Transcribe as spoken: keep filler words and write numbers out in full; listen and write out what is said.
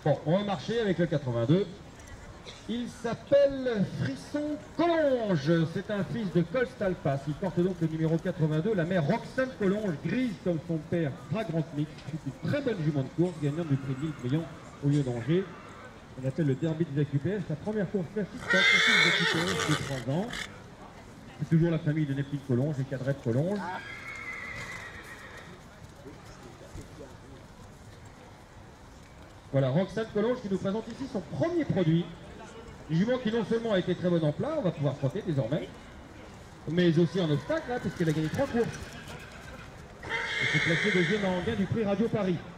Bon, on va marcher avec le quatre-vingt-deux. Il s'appelle Frisson Collonges. C'est un fils de Colstalpas. Il porte donc le numéro quatre-vingt-deux. La mère Roxane Collonges, grise comme son père, Fragrant Mix. C'est une très bonne jument de course, gagnante du prix de mille millions au lieu d'Angers. On appelle le derby des A Q P S. La première course classique, c'est des A Q P S de trois ans. C'est toujours la famille de Neptune Collonges et Cadrette Collonges. Voilà, Roxane Collonges qui nous présente ici son premier produit. Une jument qui non seulement a été très bonne en plat, on va pouvoir frotter désormais, mais aussi en obstacle, hein, puisqu'elle a gagné trois courses. Elle s'est placée deuxième en gain du prix Radio Paris.